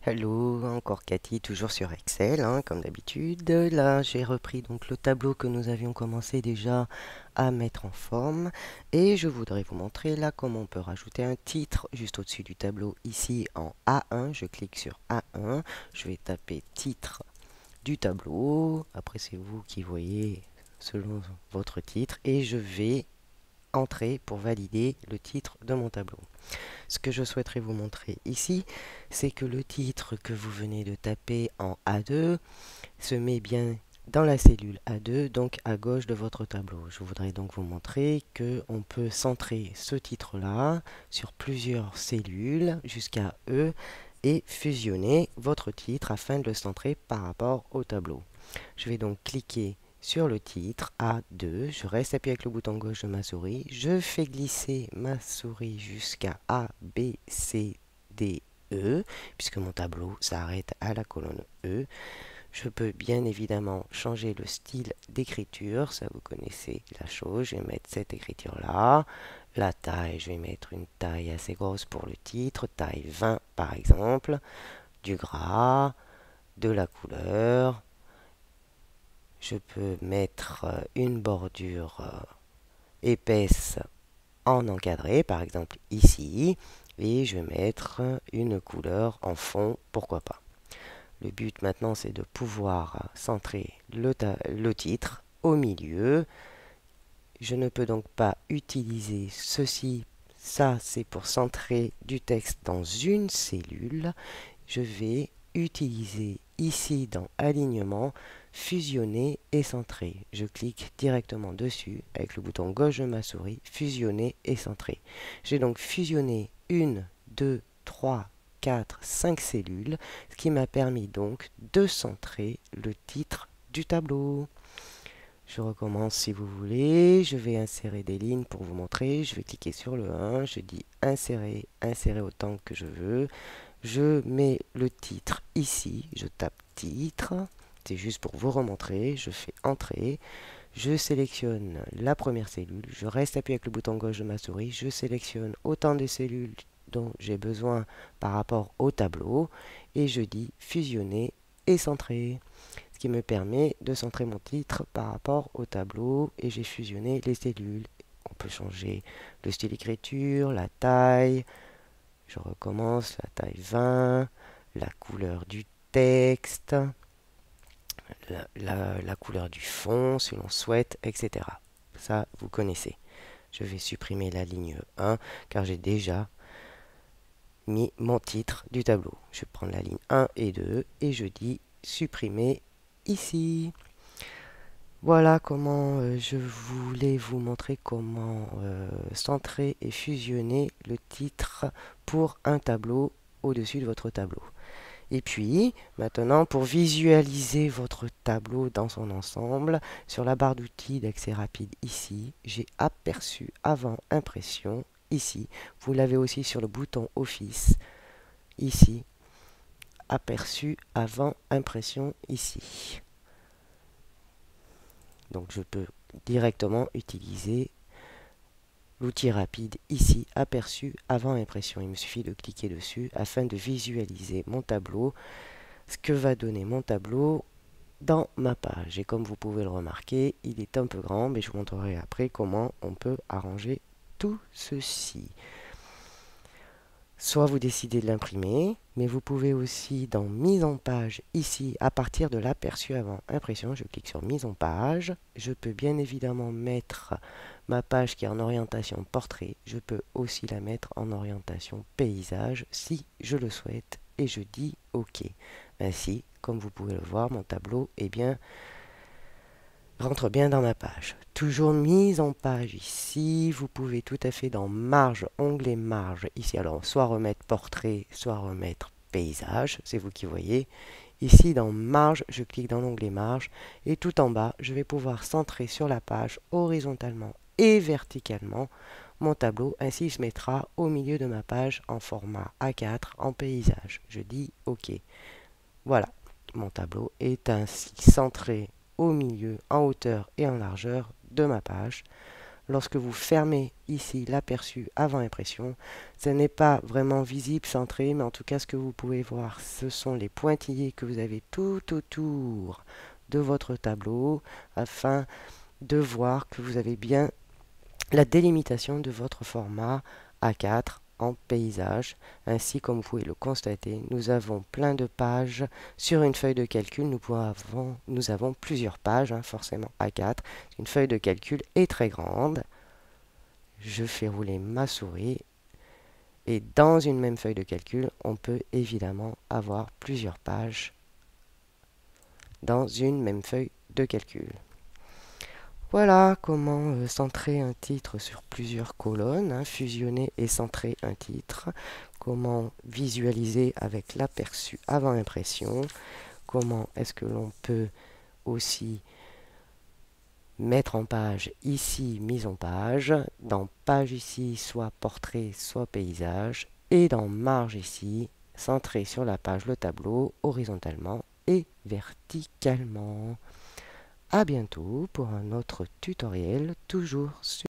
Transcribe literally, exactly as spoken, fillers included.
Hello, encore Cathy, toujours sur Excel, hein, comme d'habitude. Là, j'ai repris donc le tableau que nous avions commencé déjà à mettre en forme. Et je voudrais vous montrer là comment on peut rajouter un titre juste au-dessus du tableau, ici en A un. Je clique sur A un, je vais taper titre du tableau. Après, c'est vous qui voyez selon votre titre. Et je vais entrer pour valider le titre de mon tableau. Ce que je souhaiterais vous montrer ici, c'est que le titre que vous venez de taper en A deux se met bien dans la cellule A deux, donc à gauche de votre tableau. Je voudrais donc vous montrer que on peut centrer ce titre-là sur plusieurs cellules jusqu'à E et fusionner votre titre afin de le centrer par rapport au tableau. Je vais donc cliquer sur le titre A deux, je reste appuyé avec le bouton gauche de ma souris, je fais glisser ma souris jusqu'à A, B, C, D, E, puisque mon tableau s'arrête à la colonne E. Je peux bien évidemment changer le style d'écriture, ça vous connaissez la chose, je vais mettre cette écriture-là. La taille, je vais mettre une taille assez grosse pour le titre, taille vingt par exemple, du gras, de la couleur. Je peux mettre une bordure épaisse en encadré, par exemple ici, et je vais mettre une couleur en fond, pourquoi pas. Le but maintenant, c'est de pouvoir centrer le, le titre au milieu. Je ne peux donc pas utiliser ceci. Ça, c'est pour centrer du texte dans une cellule. Je vais utiliser ici dans Alignement, fusionner et centrer. Je clique directement dessus avec le bouton gauche de ma souris, fusionner et centrer. J'ai donc fusionné une, deux, trois, quatre, cinq cellules, ce qui m'a permis donc de centrer le titre du tableau. Je recommence si vous voulez. Je vais insérer des lignes pour vous montrer. Je vais cliquer sur le un. Je dis insérer, insérer autant que je veux. Je mets le titre ici. Je tape titre. C'est juste pour vous remontrer. Je fais entrée. Je sélectionne la première cellule. Je reste appuyé avec le bouton gauche de ma souris. Je sélectionne autant de cellules dont j'ai besoin par rapport au tableau. Et je dis fusionner et centrer, ce qui me permet de centrer mon titre par rapport au tableau et j'ai fusionné les cellules. On peut changer le style d'écriture, la taille, je recommence, la taille vingt, la couleur du texte, la, la, la couleur du fond si l'on souhaite, et cetera. Ça, vous connaissez. Je vais supprimer la ligne un car j'ai déjà mis mon titre du tableau. Je prends la ligne un et deux et je dis supprimer ici. Voilà comment euh, je voulais vous montrer comment euh, centrer et fusionner le titre pour un tableau au-dessus de votre tableau. Et puis, maintenant, pour visualiser votre tableau dans son ensemble, sur la barre d'outils d'accès rapide ici, j'ai aperçu avant impression ici. Vous l'avez aussi sur le bouton Office ici, aperçu avant impression ici. Donc je peux directement utiliser l'outil rapide ici, aperçu avant impression. Il me suffit de cliquer dessus afin de visualiser mon tableau, ce que va donner mon tableau dans ma page. Et comme vous pouvez le remarquer, il est un peu grand, mais je vous montrerai après comment on peut arranger tout ceci. Soit vous décidez de l'imprimer, mais vous pouvez aussi dans mise en page ici, à partir de l'aperçu avant impression, je clique sur mise en page. Je peux bien évidemment mettre ma page qui est en orientation portrait. Je peux aussi la mettre en orientation paysage si je le souhaite et je dis OK. Ainsi, comme vous pouvez le voir, mon tableau est bien rentre bien dans ma page. Toujours mise en page ici. Vous pouvez tout à fait dans marge, onglet marge ici. Alors soit remettre portrait, soit remettre paysage. C'est vous qui voyez. Ici dans marge, je clique dans l'onglet marge. Et tout en bas, je vais pouvoir centrer sur la page horizontalement et verticalement mon tableau. Ainsi, il se mettra au milieu de ma page en format A quatre en paysage. Je dis OK. Voilà, mon tableau est ainsi centré au milieu, en hauteur et en largeur de ma page. lorsque vous fermez ici l'aperçu avant impression, ce n'est pas vraiment visible, centré, mais en tout cas ce que vous pouvez voir, ce sont les pointillés que vous avez tout autour de votre tableau afin de voir que vous avez bien la délimitation de votre format A quatre en paysage. Ainsi, comme vous pouvez le constater, nous avons plein de pages sur une feuille de calcul. Nous, avons, nous avons plusieurs pages, hein, forcément A quatre. Une feuille de calcul est très grande. Je fais rouler ma souris. Et dans une même feuille de calcul, on peut évidemment avoir plusieurs pages dans une même feuille de calcul. Voilà comment euh, centrer un titre sur plusieurs colonnes, hein, fusionner et centrer un titre, comment visualiser avec l'aperçu avant impression, comment est-ce que l'on peut aussi mettre en page ici, mise en page, dans page ici, soit portrait, soit paysage, et dans marge ici, centrer sur la page le tableau horizontalement et verticalement. À bientôt pour un autre tutoriel, toujours sur